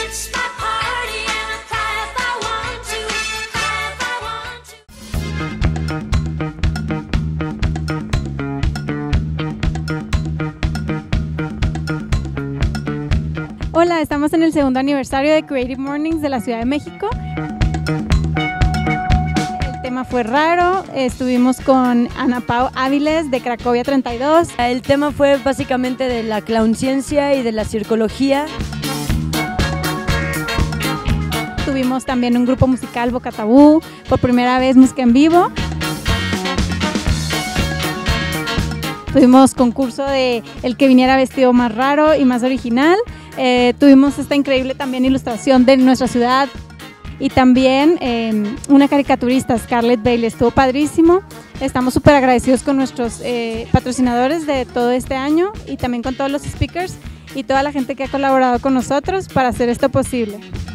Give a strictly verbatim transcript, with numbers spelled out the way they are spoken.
It's my party and I cry if I want to, cry if I want to. Hola, estamos en el segundo aniversario de Creative Mornings de la Ciudad de México. El tema fue raro, estuvimos con Ana Pau Áviles de Cracovia treinta y dos. El tema fue básicamente de la clownciencia y de la circología. Tuvimos también un grupo musical, Boca Tabú, por primera vez música en vivo. Tuvimos concurso de el que viniera vestido más raro y más original. Eh, tuvimos esta increíble también ilustración de nuestra ciudad y también eh, una caricaturista, Scarlett Bailey, estuvo padrísimo. Estamos súper agradecidos con nuestros eh, patrocinadores de todo este año y también con todos los speakers y toda la gente que ha colaborado con nosotros para hacer esto posible.